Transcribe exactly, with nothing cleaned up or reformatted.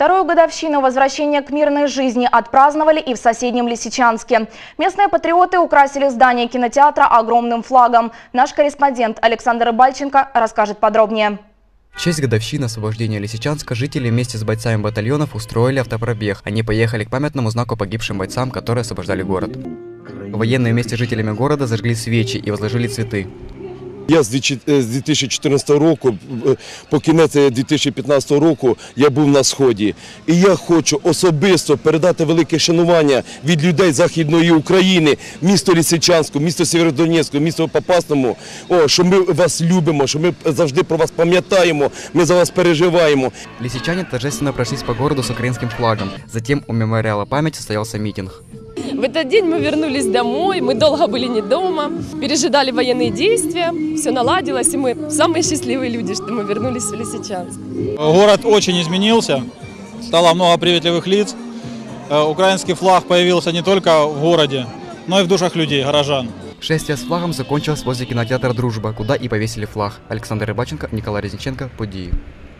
Вторую годовщину возвращения к мирной жизни отпраздновали и в соседнем Лисичанске. Местные патриоты украсили здание кинотеатра огромным флагом. Наш корреспондент Александр Рыбальченко расскажет подробнее. В честь годовщины освобождения Лисичанска жители вместе с бойцами батальонов устроили автопробег. Они поехали к памятному знаку погибшим бойцам, которые освобождали город. Военные вместе с жителями города зажгли свечи и возложили цветы. Я з дві тисячі чотирнадцятого року, по кінець дві тисячі п'ятнадцятого року я був на Сході. І я хочу особисто передати велике шанування від людей Західної України, місто Лисичанську, місто Сєвєродонецьку, місто Попасному, о, що ми вас любимо, що ми завжди про вас пам'ятаємо, ми за вас переживаємо. Лисичане торжественно прошлись по городу с украинским флагом. Затем у мемориала памяти состоялся митинг. В этот день мы вернулись домой, мы долго были не дома, пережидали военные действия, все наладилось, и мы самые счастливые люди, что мы вернулись в Лисичанск. Город очень изменился, стало много приветливых лиц. Украинский флаг появился не только в городе, но и в душах людей, горожан. Шествие с флагом закончилось возле кинотеатра «Дружба», куда и повесили флаг. Александр Рыбаченко, Николай Резниченко, Події.